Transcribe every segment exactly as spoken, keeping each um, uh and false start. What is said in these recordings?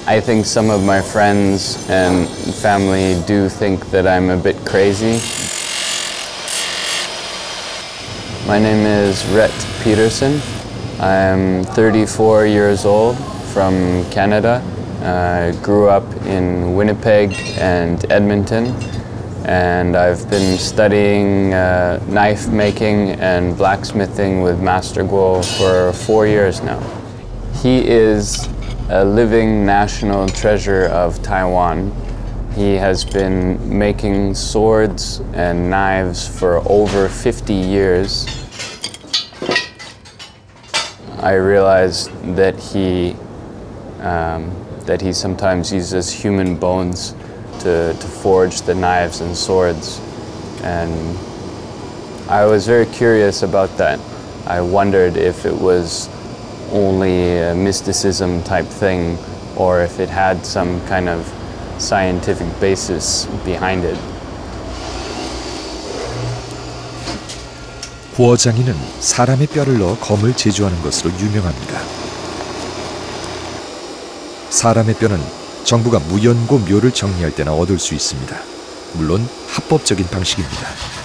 I think some of my friends and family do think that I'm a bit crazy. My name is Rhett Peterson. I'm thirty-four years old from Canada. I grew up in Winnipeg and Edmonton, and I've been studying uh, knife making and blacksmithing with Master Guo for four years now. He is a living national treasure of Taiwan. He has been making swords and knives for over fifty years. I realized that he um, that he sometimes uses human bones to, to forge the knives and swords, and I was very curious about that. I wondered if it was only a mysticism type thing or if it had some kind of scientific basis behind it. 구어 장인은 사람의 뼈를 넣어 검을 제조하는 것으로 유명합니다. 사람의 뼈는 정부가 무연고 묘를 정리할 때나 얻을 수 있습니다. 물론 합법적인 방식입니다.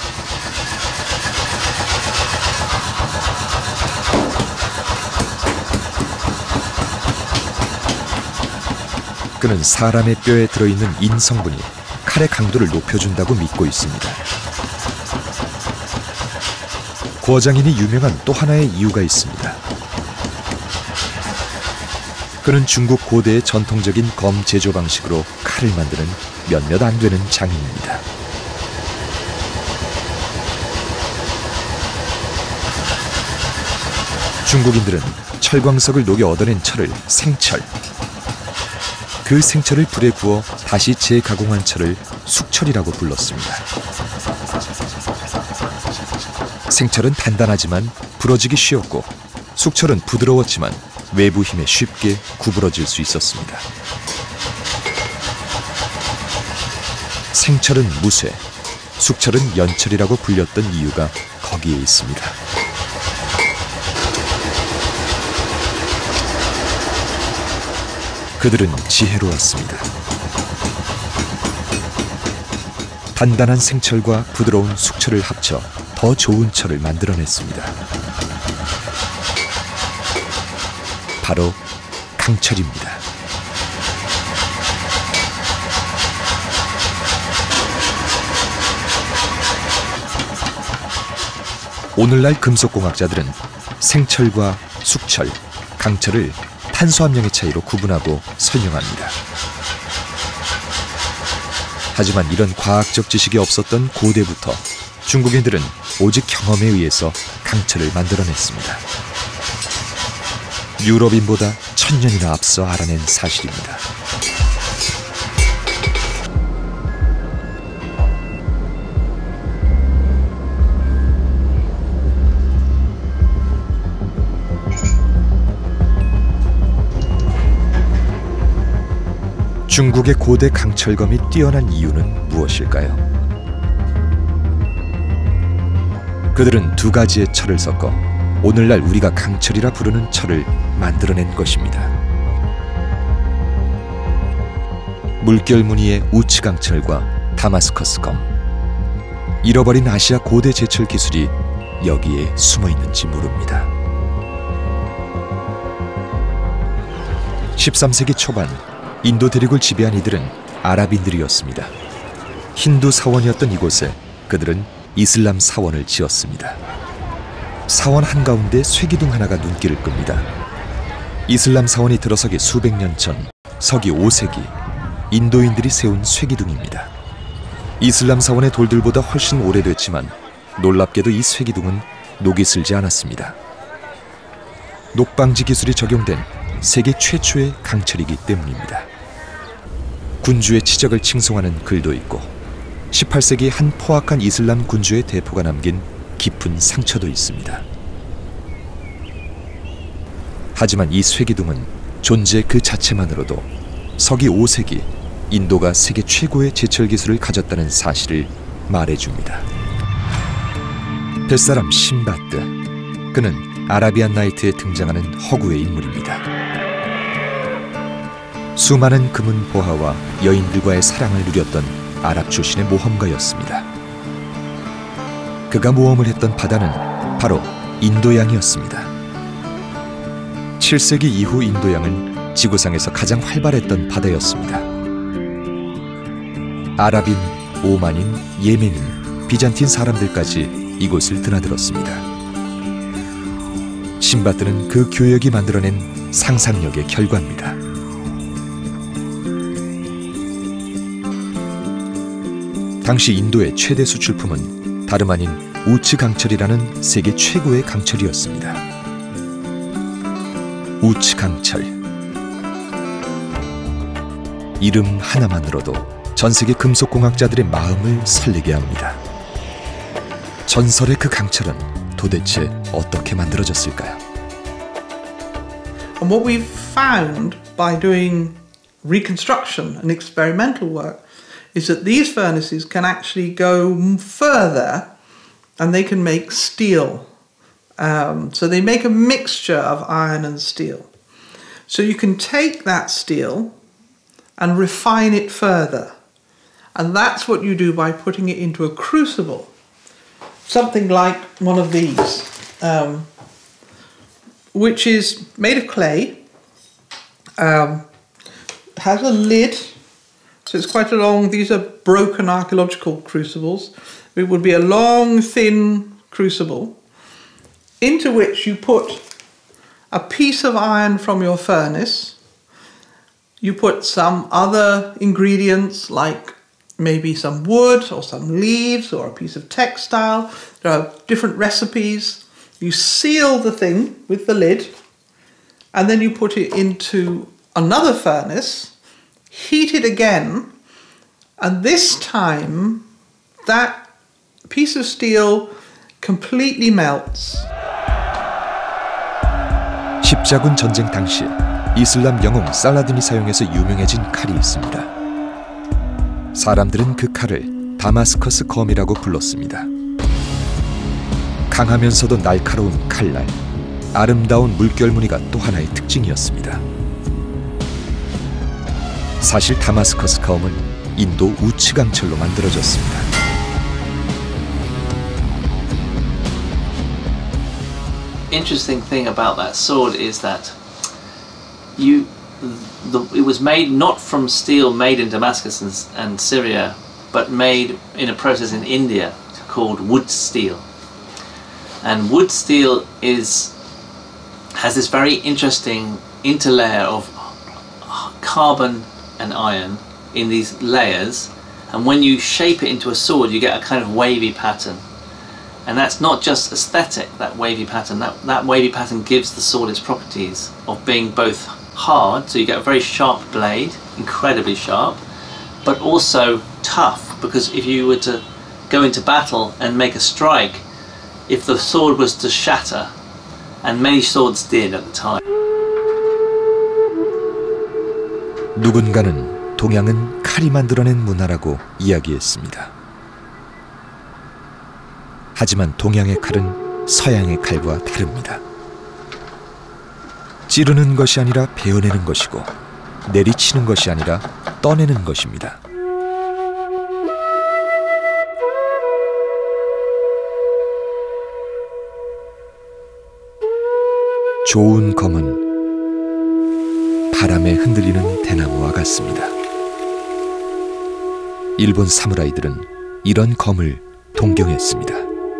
그는 사람의 뼈에 들어있는 인 성분이 칼의 강도를 높여준다고 믿고 있습니다. 구어 장인이 유명한 또 하나의 이유가 있습니다. 그는 중국 고대의 전통적인 검 제조 방식으로 칼을 만드는 몇몇 안 되는 장인입니다. 중국인들은 철광석을 녹여 얻어낸 철을 생철, 그 생철을 불에 구워 다시 재가공한 철을 숙철이라고 불렀습니다. 생철은 단단하지만 부러지기 쉬웠고 숙철은 부드러웠지만 외부 힘에 쉽게 구부러질 수 있었습니다. 생철은 무쇠, 숙철은 연철이라고 불렸던 이유가 거기에 있습니다. 그들은 지혜로웠습니다. 단단한 생철과 부드러운 숙철을 합쳐 더 좋은 철을 만들어냈습니다. 바로 강철입니다. 오늘날 금속공학자들은 생철과 숙철, 강철을 탄소함량의 차이로 구분하고 설명합니다. 하지만 이런 과학적 지식이 없었던 고대부터 중국인들은 오직 경험에 의해서 강철을 만들어냈습니다. 유럽인보다 천년이나 앞서 알아낸 사실입니다. 중국의 고대 강철검이 뛰어난 이유는 무엇일까요? 그들은 두 가지의 철을 섞어 오늘날 우리가 강철이라 부르는 철을 만들어낸 것입니다. 물결 무늬의 우츠강철과 다마스커스 검. 잃어버린 아시아 고대 제철 기술이 여기에 숨어 있는지 모릅니다. 십삼 세기 초반 인도 대륙을 지배한 이들은 아랍인들이었습니다. 힌두 사원이었던 이곳에 그들은 이슬람 사원을 지었습니다. 사원 한가운데 쇠기둥 하나가 눈길을 끕니다. 이슬람 사원이 들어서기 수백 년 전 서기 오 세기 인도인들이 세운 쇠기둥입니다. 이슬람 사원의 돌들보다 훨씬 오래됐지만 놀랍게도 이 쇠기둥은 녹이 슬지 않았습니다. 녹방지 기술이 적용된 세계 최초의 강철이기 때문입니다. 군주의 치적을 칭송하는 글도 있고 십팔 세기 한 포악한 이슬람 군주의 대포가 남긴 깊은 상처도 있습니다. 하지만 이 쇠기둥은 존재 그 자체만으로도 서기 오 세기 인도가 세계 최고의 제철 기술을 가졌다는 사실을 말해줍니다. 뱃사람 신바트, 그는 아라비안 나이트에 등장하는 허구의 인물입니다. 수많은 금은 보화와 여인들과의 사랑을 누렸던 아랍 출신의 모험가였습니다. 그가 모험을 했던 바다는 바로 인도양이었습니다. 칠 세기 이후 인도양은 지구상에서 가장 활발했던 바다였습니다. 아랍인, 오만인, 예멘인, 비잔틴 사람들까지 이곳을 드나들었습니다. 신바드는 그 교역이 만들어낸 상상력의 결과입니다. 당시 인도의 최대 수출품은 다름 아닌 우츠 강철이라는 세계 최고의 강철이었습니다. 우츠 강철. 이름 하나만으로도 전 세계 금속공학자들의 마음을 설레게 합니다. 전설의 그 강철은 도대체 어떻게 만들어졌을까요? And what we've found by doing reconstruction and experimental work is that these furnaces can actually go further and they can make steel. Um, so they make a mixture of iron and steel. So you can take that steel and refine it further. And that's what you do by putting it into a crucible. Something like one of these, um, which is made of clay, um, has a lid, so it's quite a long, these are broken archaeological crucibles. It would be a long, thin crucible into which you put a piece of iron from your furnace, you put some other ingredients like maybe some wood or some leaves or a piece of textile. There are different recipes. You seal the thing with the lid and then you put it into another furnace, heat it again, and this time that piece of steel completely melts. 십자군 전쟁 당시 이슬람 영웅 살라딘이 사용해서 유명해진 칼이 있습니다. 사람들은 그 칼을 다마스커스 검이라고 불렀습니다. 강하면서도 날카로운 칼날, 아름다운 물결무늬가 또 하나의 특징이었습니다. 사실 다마스커스 검은 인도 우츠 강철로 만들어졌습니다. Interesting thing about that sword is that you the, it was made not from steel made in Damascus and, and Syria, but made in a process in India called wood steel. And wood steel is has this very interesting interlayer of carbon and iron in these layers, and when you shape it into a sword you get a kind of wavy pattern. And that's not just aesthetic, that wavy pattern. That, that wavy pattern gives the sword its properties of being both hard, so you get a very sharp blade, incredibly sharp, but also tough, because if you were to go into battle and make a strike, if the sword was to shatter, and many swords did at the time. 누군가는 동양은 칼이 만들어낸 문화라고 이야기했습니다. 하지만 동양의 칼은 서양의 칼과 다릅니다. 찌르는 것이 아니라 베어내는 것이고 내리치는 것이 아니라 떠내는 것입니다. 좋은 검은 바람에 흔들리는 대나무와 같습니다. 일본 사무라이들은 이런 검을 동경했습니다.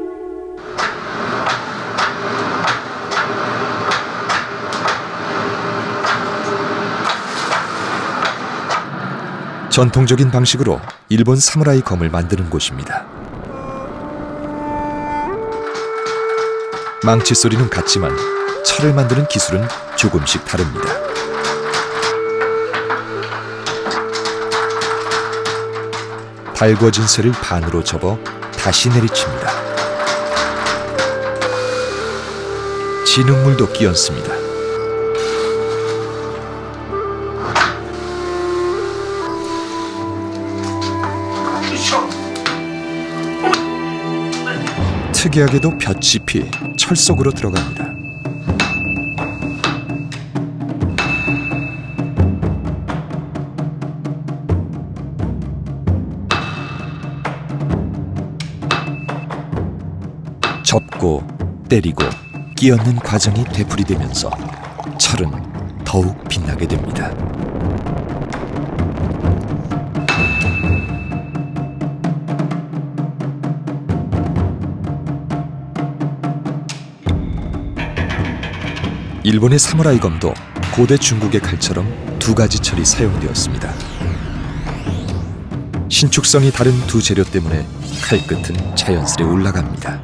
전통적인 방식으로 일본 사무라이 검을 만드는 곳입니다. 망치 소리는 같지만 철을 만드는 기술은 조금씩 다릅니다. 달궈진 쇠를 반으로 접어 다시 내리칩니다. 진흙물도 끼얹습니다. 특이하게도 볏짚이 철 속으로 들어갑니다. 접고 때리고 끼얹는 과정이 되풀이되면서 철은 더욱 빛나게 됩니다. 일본의 사무라이 검도 고대 중국의 칼처럼 두 가지 철이 사용되었습니다. 신축성이 다른 두 재료 때문에 칼끝은 자연스레 올라갑니다.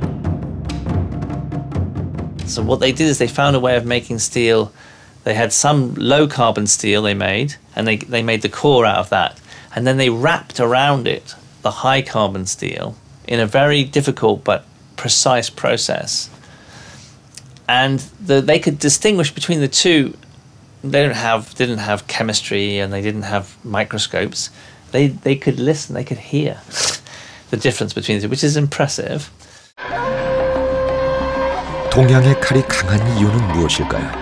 So what they did is they found a way of making steel. They had some low carbon steel they made, and they, they made the core out of that. And then they wrapped around it the high carbon steel in a very difficult but precise process. And the, they could distinguish between the two. They don't have, didn't have chemistry and they didn't have microscopes. They, they could listen, they could hear the difference between the two, which is impressive. 동양의 칼이 강한 이유는 무엇일까요?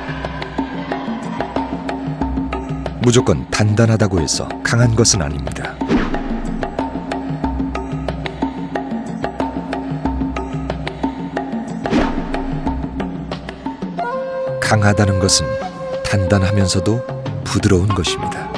무조건 단단하다고 해서 강한 것은 아닙니다. 강하다는 것은 단단하면서도 부드러운 것입니다.